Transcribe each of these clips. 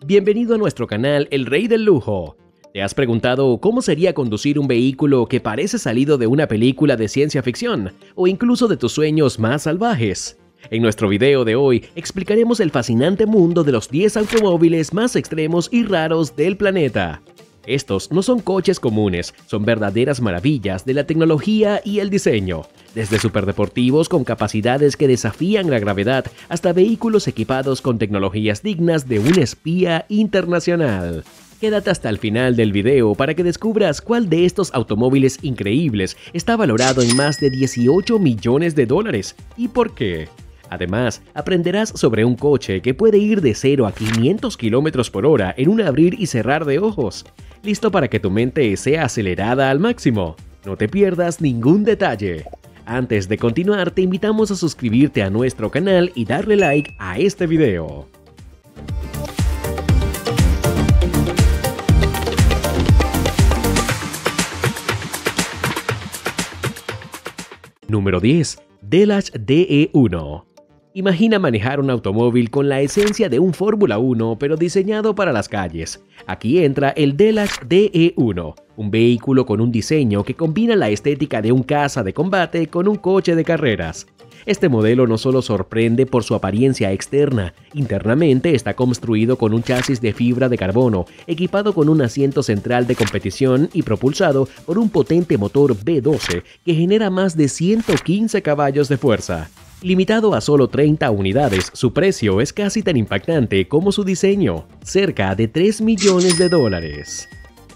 Bienvenido a nuestro canal El Rey del Lujo. ¿Te has preguntado cómo sería conducir un vehículo que parece salido de una película de ciencia ficción o incluso de tus sueños más salvajes? En nuestro video de hoy explicaremos el fascinante mundo de los 10 automóviles más extremos y raros del planeta. Estos no son coches comunes, son verdaderas maravillas de la tecnología y el diseño, desde superdeportivos con capacidades que desafían la gravedad hasta vehículos equipados con tecnologías dignas de un espía internacional. Quédate hasta el final del video para que descubras cuál de estos automóviles increíbles está valorado en más de 18 millones de dólares y por qué. Además, aprenderás sobre un coche que puede ir de 0 a 500 km por hora en un abrir y cerrar de ojos. ¿Listo para que tu mente sea acelerada al máximo? No te pierdas ningún detalle. Antes de continuar, te invitamos a suscribirte a nuestro canal y darle like a este video. Número 10. Delash DE1. Imagina manejar un automóvil con la esencia de un Fórmula 1 pero diseñado para las calles. Aquí entra el Delash DE1, un vehículo con un diseño que combina la estética de un caza de combate con un coche de carreras. Este modelo no solo sorprende por su apariencia externa, internamente está construido con un chasis de fibra de carbono, equipado con un asiento central de competición y propulsado por un potente motor V12 que genera más de 115 caballos de fuerza. Limitado a solo 30 unidades, su precio es casi tan impactante como su diseño, cerca de $3 millones.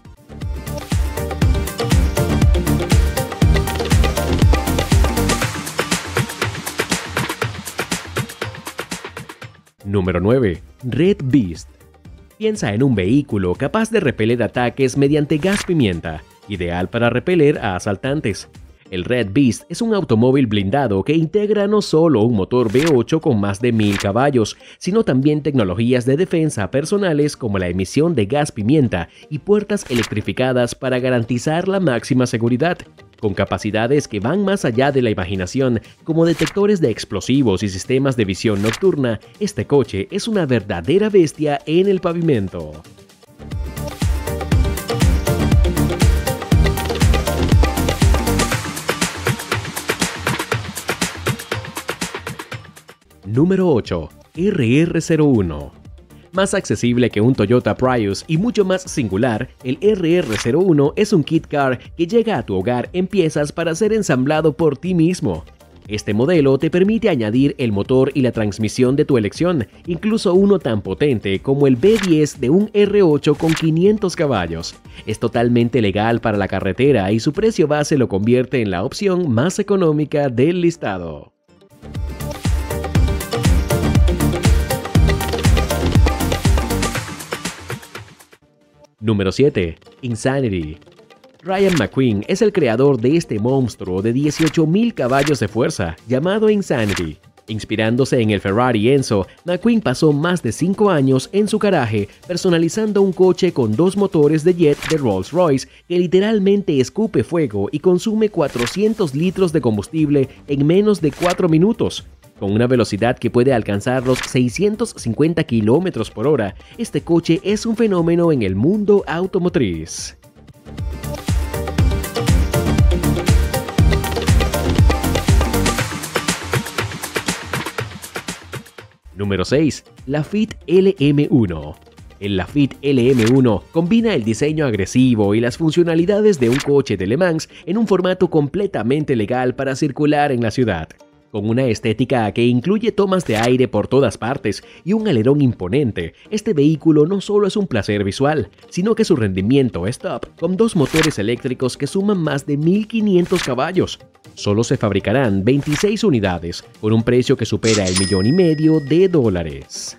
Número 9. Red Beast. Piensa en un vehículo capaz de repeler ataques mediante gas pimienta, ideal para repeler a asaltantes. El Red Beast es un automóvil blindado que integra no solo un motor V8 con más de 1000 caballos, sino también tecnologías de defensa personales como la emisión de gas pimienta y puertas electrificadas para garantizar la máxima seguridad. Con capacidades que van más allá de la imaginación, como detectores de explosivos y sistemas de visión nocturna, este coche es una verdadera bestia en el pavimento. Número 8. RR01. Más accesible que un Toyota Prius y mucho más singular, el RR01 es un kit car que llega a tu hogar en piezas para ser ensamblado por ti mismo. Este modelo te permite añadir el motor y la transmisión de tu elección, incluso uno tan potente como el V10 de un R8 con 500 caballos. Es totalmente legal para la carretera y su precio base lo convierte en la opción más económica del listado. Número 7. Insanity. Ryan McQueen es el creador de este monstruo de 18.000 caballos de fuerza llamado Insanity. Inspirándose en el Ferrari Enzo, McQueen pasó más de 5 años en su garaje personalizando un coche con 2 motores de jet de Rolls-Royce que literalmente escupe fuego y consume 400 litros de combustible en menos de 4 minutos. Con una velocidad que puede alcanzar los 650 km por hora, este coche es un fenómeno en el mundo automotriz. Número 6. Lafitte LM1. El Lafitte LM1 combina el diseño agresivo y las funcionalidades de un coche de Le Mans en un formato completamente legal para circular en la ciudad. Con una estética que incluye tomas de aire por todas partes y un alerón imponente, este vehículo no solo es un placer visual, sino que su rendimiento es top, con 2 motores eléctricos que suman más de 1500 caballos. Solo se fabricarán 26 unidades, con un precio que supera el $1,5 millones.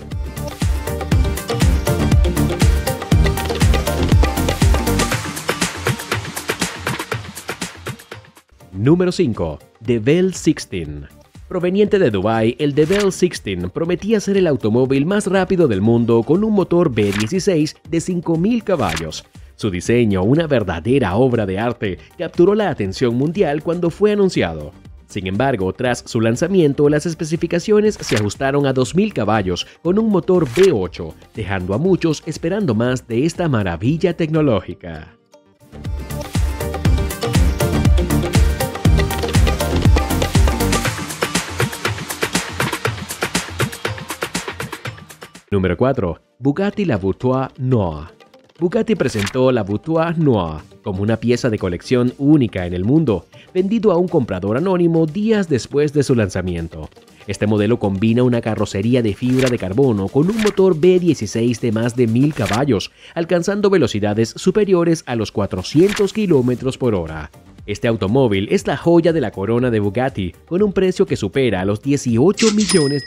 Número 5. DeVille 16. Proveniente de Dubái, el DeVille 16 prometía ser el automóvil más rápido del mundo con un motor V16 de 5000 caballos. Su diseño, una verdadera obra de arte, capturó la atención mundial cuando fue anunciado. Sin embargo, tras su lanzamiento, las especificaciones se ajustaron a 2.000 caballos con un motor V8, dejando a muchos esperando más de esta maravilla tecnológica. Número 4. Bugatti La Vautour Noir. Bugatti presentó la Vautour Noir como una pieza de colección única en el mundo, vendido a un comprador anónimo días después de su lanzamiento. Este modelo combina una carrocería de fibra de carbono con un motor V16 de más de 1.000 caballos, alcanzando velocidades superiores a los 400 km por hora. Este automóvil es la joya de la corona de Bugatti, con un precio que supera los $18 millones.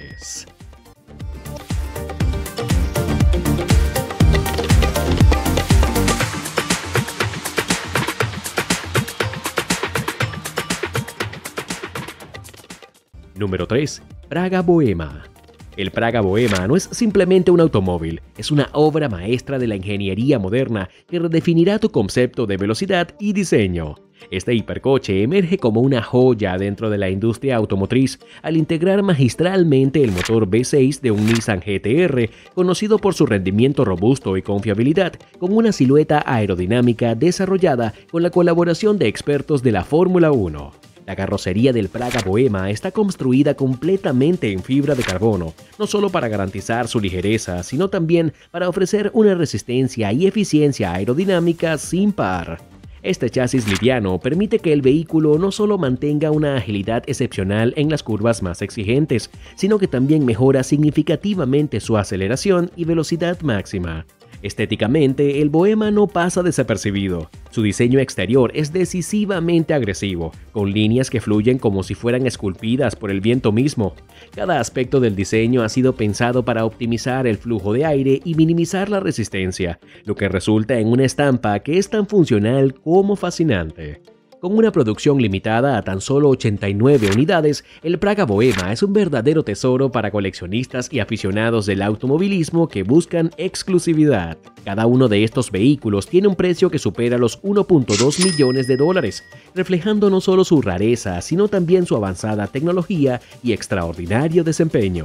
Número 3. Praga Bohema. El Praga Bohema no es simplemente un automóvil, es una obra maestra de la ingeniería moderna que redefinirá tu concepto de velocidad y diseño. Este hipercoche emerge como una joya dentro de la industria automotriz al integrar magistralmente el motor V6 de un Nissan GT-R, conocido por su rendimiento robusto y confiabilidad, con una silueta aerodinámica desarrollada con la colaboración de expertos de la Fórmula 1. La carrocería del Praga Bohema está construida completamente en fibra de carbono, no solo para garantizar su ligereza, sino también para ofrecer una resistencia y eficiencia aerodinámica sin par. Este chasis liviano permite que el vehículo no solo mantenga una agilidad excepcional en las curvas más exigentes, sino que también mejora significativamente su aceleración y velocidad máxima. Estéticamente, el Bohema no pasa desapercibido. Su diseño exterior es decisivamente agresivo, con líneas que fluyen como si fueran esculpidas por el viento mismo. Cada aspecto del diseño ha sido pensado para optimizar el flujo de aire y minimizar la resistencia, lo que resulta en una estampa que es tan funcional como fascinante. Con una producción limitada a tan solo 89 unidades, el Praga Bohema es un verdadero tesoro para coleccionistas y aficionados del automovilismo que buscan exclusividad. Cada uno de estos vehículos tiene un precio que supera los $1.2 millones, reflejando no solo su rareza, sino también su avanzada tecnología y extraordinario desempeño.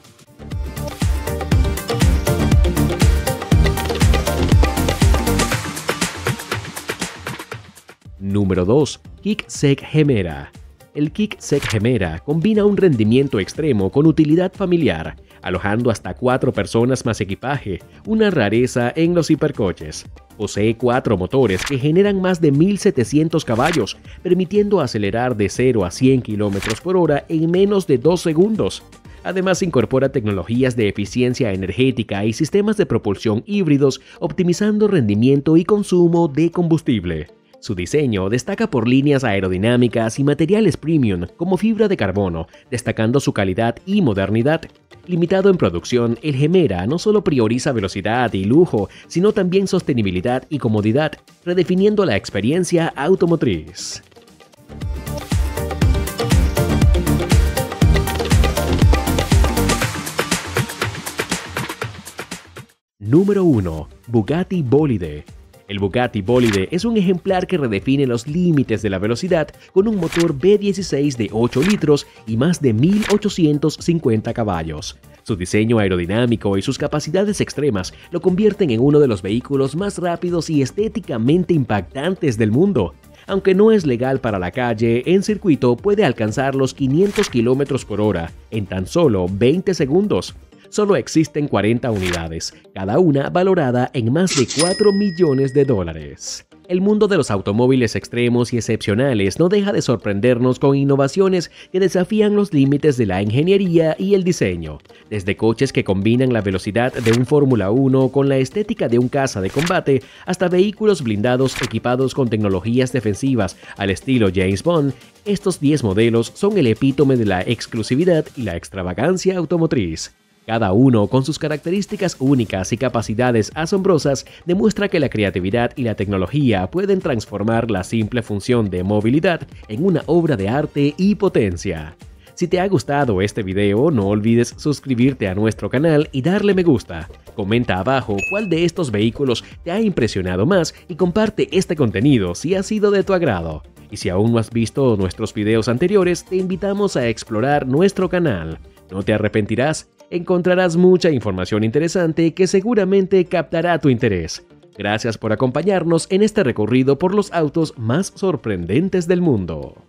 Número 2. Kick-Sec Gemera. El Kick-Sec Gemera combina un rendimiento extremo con utilidad familiar, alojando hasta 4 personas más equipaje, una rareza en los hipercoches. Posee 4 motores que generan más de 1.700 caballos, permitiendo acelerar de 0 a 100 km por hora en menos de 2 segundos. Además, incorpora tecnologías de eficiencia energética y sistemas de propulsión híbridos, optimizando rendimiento y consumo de combustible. Su diseño destaca por líneas aerodinámicas y materiales premium como fibra de carbono, destacando su calidad y modernidad. Limitado en producción, el Gemera no solo prioriza velocidad y lujo, sino también sostenibilidad y comodidad, redefiniendo la experiencia automotriz. Número 1. Bugatti Bolide. El Bugatti Bolide es un ejemplar que redefine los límites de la velocidad con un motor V16 de 8 litros y más de 1.850 caballos. Su diseño aerodinámico y sus capacidades extremas lo convierten en uno de los vehículos más rápidos y estéticamente impactantes del mundo. Aunque no es legal para la calle, en circuito puede alcanzar los 500 km por hora en tan solo 20 segundos. Solo existen 40 unidades, cada una valorada en más de $4 millones. El mundo de los automóviles extremos y excepcionales no deja de sorprendernos con innovaciones que desafían los límites de la ingeniería y el diseño. Desde coches que combinan la velocidad de un Fórmula 1 con la estética de un caza de combate, hasta vehículos blindados equipados con tecnologías defensivas al estilo James Bond, estos 10 modelos son el epítome de la exclusividad y la extravagancia automotriz. Cada uno, con sus características únicas y capacidades asombrosas, demuestra que la creatividad y la tecnología pueden transformar la simple función de movilidad en una obra de arte y potencia. Si te ha gustado este video, no olvides suscribirte a nuestro canal y darle me gusta. Comenta abajo cuál de estos vehículos te ha impresionado más y comparte este contenido si ha sido de tu agrado. Y si aún no has visto nuestros videos anteriores, te invitamos a explorar nuestro canal. No te arrepentirás, encontrarás mucha información interesante que seguramente captará tu interés. Gracias por acompañarnos en este recorrido por los autos más sorprendentes del mundo.